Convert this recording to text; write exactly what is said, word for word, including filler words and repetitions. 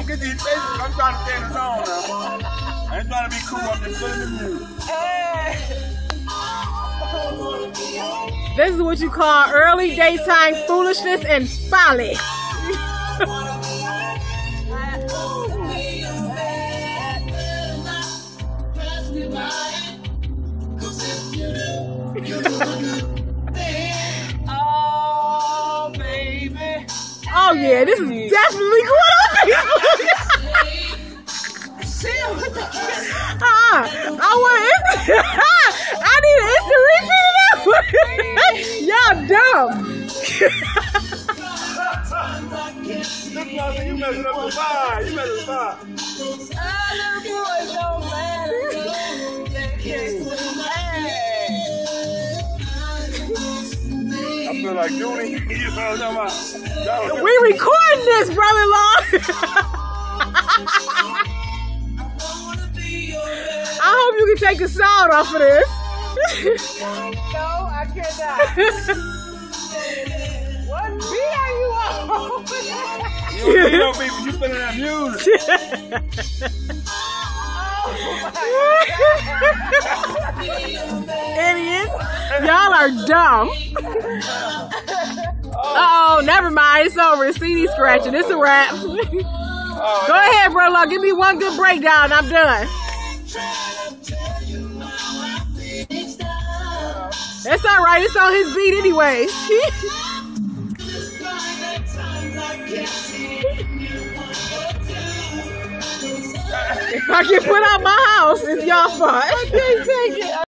Don't get these faces. I'm trying to stay in the zone now. I ain't trying to be cool. I'm just feeling the music. Hey. This is what you call early daytime foolishness and folly. Oh, baby. Oh yeah, this is definitely going on Facebook. uh, I want to. I need an instant repeat of that. Y'all dumb. You messing up the vibe. You messing up the vibe. Ah, little boys don't matter. I feel like Judy. You know what I'm talking about? We recording this, brother-in-law. I hope you can take a sound off of this. No, I cannot. What beat are you on? You don't know people, you feeling that music. Idiots. Y'all are dumb. Uh oh, never mind. It's over. It's C D scratching. It's a wrap. Go ahead, bro. Give me one good breakdown. I'm done. That's all right. It's on his beat anyways. If I get put out my house, it's y'all fault. I can't take it.